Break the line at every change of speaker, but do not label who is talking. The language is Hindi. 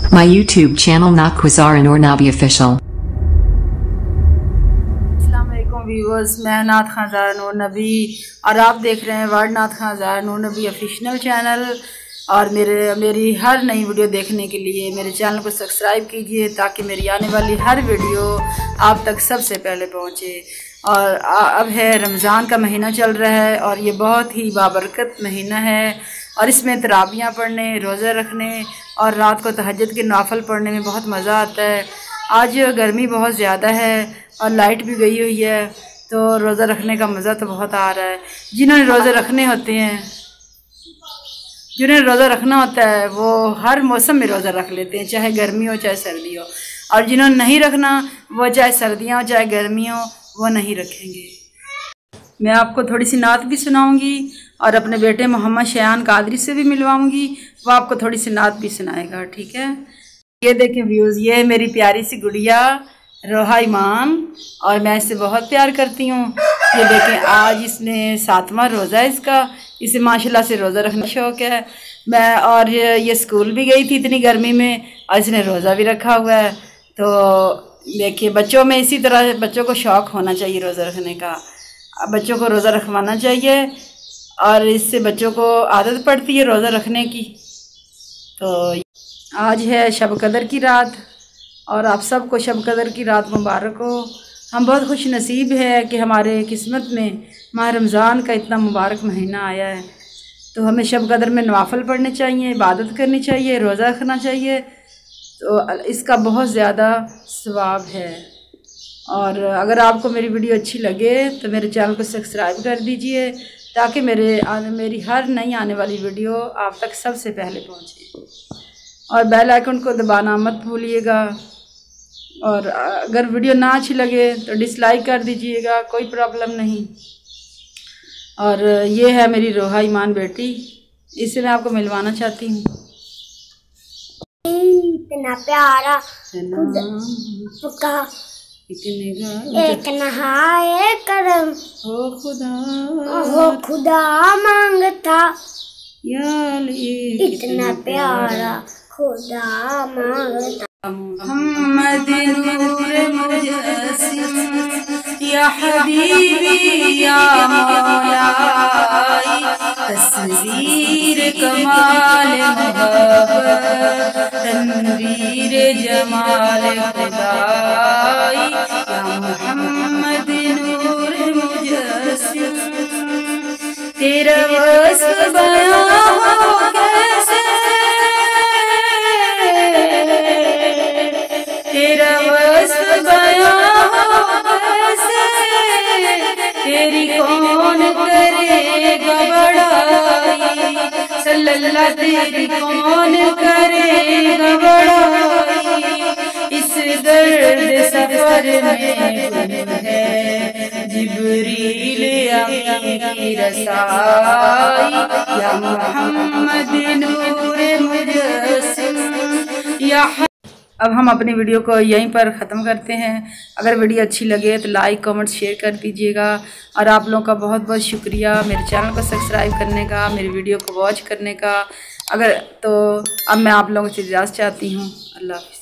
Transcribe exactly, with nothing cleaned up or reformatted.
My YouTube channel Nakwazar Noor Nabi Official.
Viewers, मैं नात खां ज़ारा नूर नबी और आप देख रहे हैं वर्ल्ड नात खां ज़ारा नूर नबी ऑफिशियल चैनल। और मेरे मेरी हर नई वीडियो देखने के लिए मेरे चैनल को सब्सक्राइब कीजिए ताकि मेरी आने वाली हर वीडियो आप तक सबसे पहले पहुंचे। और अब है रमज़ान का महीना चल रहा है और ये बहुत ही बाबरकत महीना है और इसमें तराबियाँ पढ़ने, रोज़े रखने और रात को तहज्जुद के नफल पढ़ने में बहुत मज़ा आता है। आज गर्मी बहुत ज़्यादा है और लाइट भी गई हुई है, तो रोज़ा रखने का मज़ा तो बहुत आ रहा है। जिन्होंने रोज़े रखने होते हैं जिन्हें रोज़ा रखना होता है वो हर मौसम में रोज़ा रख लेते हैं, चाहे गर्मी हो चाहे सर्दी हो। और जिन्होंने नहीं रखना वो चाहे सर्दियाँ हो चाहे गर्मी हो वो नहीं रखेंगे। मैं आपको थोड़ी सी नात भी सुनाऊंगी और अपने बेटे मोहम्मद शयान कादरी से भी मिलवाऊंगी, वो आपको थोड़ी सी नात भी सुनाएगा, ठीक है। ये देखें व्यूज़, ये मेरी प्यारी सी गुड़िया रोहा ईमान और मैं इससे बहुत प्यार करती हूँ। ये देखें, आज इसने सातवां रोज़ा है इसका, इसे माशाल्लाह से रोज़ा रखने का शौक़ है। मैं और ये स्कूल भी गई थी इतनी गर्मी में और इसने रोज़ा भी रखा हुआ है। तो देखिए, बच्चों में इसी तरह बच्चों को शौक़ होना चाहिए रोज़ा रखने का। बच्चों को रोज़ा रखवाना चाहिए और इससे बच्चों को आदत पड़ती है रोज़ा रखने की। तो आज है शब कदर की रात और आप सबको शब कदर की रात मुबारक हो। हम बहुत खुश नसीब है कि हमारे किस्मत में माह रमज़ान का इतना मुबारक महीना आया है। तो हमें शब कदर में नवाफ़िल पढ़ने चाहिए, इबादत करनी चाहिए, रोज़ा रखना चाहिए, तो इसका बहुत ज़्यादा सवाब है। और अगर आपको मेरी वीडियो अच्छी लगे तो मेरे चैनल को सब्सक्राइब कर दीजिए ताकि मेरे आने मेरी हर नई आने वाली वीडियो आप तक सबसे पहले पहुँचे। और बेल आइकन को दबाना मत भूलिएगा। और अगर वीडियो ना अच्छी लगे तो डिसलाइक कर दीजिएगा, कोई प्रॉब्लम नहीं। और ये है मेरी रोहा ईमान बेटी, इसे मैं आपको मिलवाना चाहती हूँ।
इतना प्यारा एक नहाए करम
हो खुदा
हो खुदा मांगता,
इतना
प्यारा खुदा मांगता।
मोहम्मद नूर मुजस्सिम या हबीबी या मौलाई, तस्वीर कमाल मोहब्बत तनवीर जमाल खुदाई, या मोहम्मद नूर मुजस्सिम तेरा वस्फ बयां हो कैसे, तेरा वस्फ बयां हो कैसे, तेरी कौन करेगा बड़ाई, सल्लल्लाह तेरी कौन करेगा बड़ाई। इस दर्द सफर में है जिब्रील अमीन की रसाई, या मोहम्मद नूर मुजस्सिम या। अब हम अपनी वीडियो को यहीं पर ख़त्म करते हैं। अगर वीडियो अच्छी लगे तो लाइक कमेंट शेयर कर दीजिएगा। और आप लोगों का बहुत बहुत शुक्रिया मेरे चैनल को सब्सक्राइब करने का, मेरी वीडियो को वॉच करने का। अगर तो अब मैं आप लोगों से इजाज़त चाहती हूँ। अल्लाह हाफ़िज़।